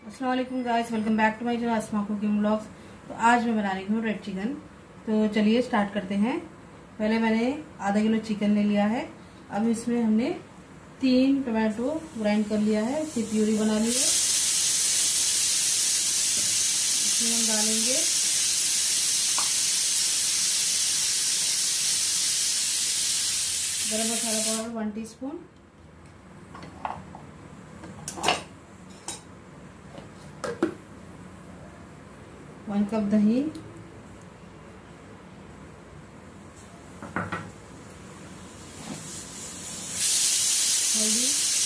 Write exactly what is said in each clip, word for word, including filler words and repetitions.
अस्सलाम वालेकुम guys, welcome back to my channel Asma cooking vlogs. तो आज मैं बना रही हूँ रेड चिकन। तो चलिए स्टार्ट करते हैं। पहले मैंने आधा किलो चिकन ले लिया है। अब इसमें हमने तीन टमाटो ग्राइंड कर लिया है, इसकी प्यूरी बना ली है। इसमें हम डालेंगे garam masala powder one teaspoon, one cup दही, हल्दी,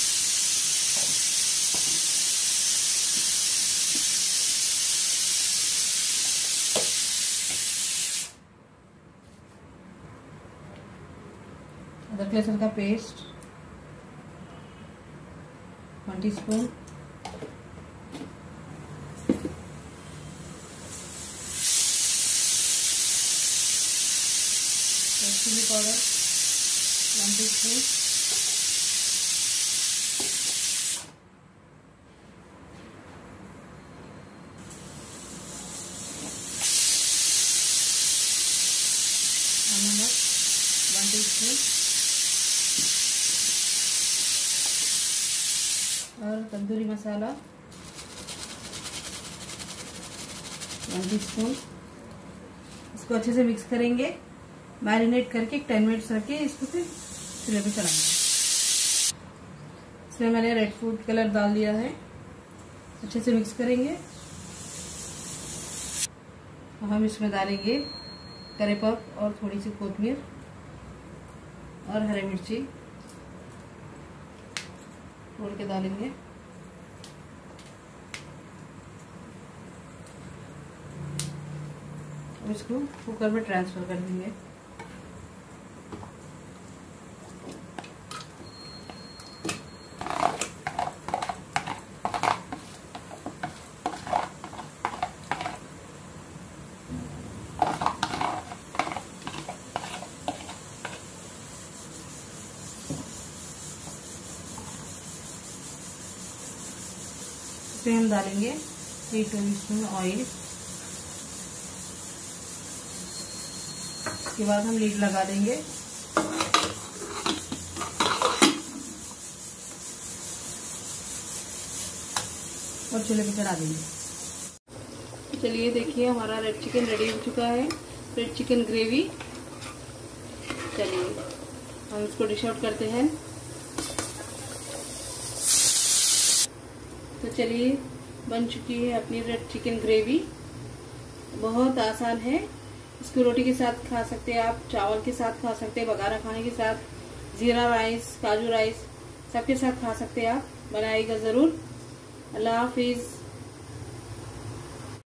अदरक लहसुन का paste one teaspoon, chilli powder one teaspoon, नमक वन टी स्पून और tandoori masala one teaspoon. इसको अच्छे से मिक्स करेंगे, मैरिनेट करके टेन मिनट्स रख के इसको फिर चूल्हे पे चलाएंगे। इसमें मैंने रेड फूड कलर डाल दिया है, अच्छे से मिक्स करेंगे। अब हम इसमें डालेंगे करी पत्ता और थोड़ी सी कोथिमीर और हरी मिर्ची तोड़ के डालेंगे। अब इसको कुकर में ट्रांसफर कर देंगे। इसमें हम डालेंगे थ्री टेबल स्पून ऑयल। इसके बाद हम लीड लगा देंगे और चूल्हे पे चढ़ा देंगे। चलिए देखिए, हमारा रेड चिकन रेडी हो चुका है, रेड चिकन ग्रेवी। चलिए हम इसको डिश आउट करते हैं। तो चलिए, बन चुकी है अपनी रेड चिकन ग्रेवी। बहुत आसान है, इसको रोटी के साथ खा सकते हैं आप, चावल के साथ खा सकते हैं, बघारा खाने के साथ, जीरा राइस, काजू राइस, सबके साथ खा सकते हैं आप। बनाइएगा ज़रूर। अल्लाह हाफिज़।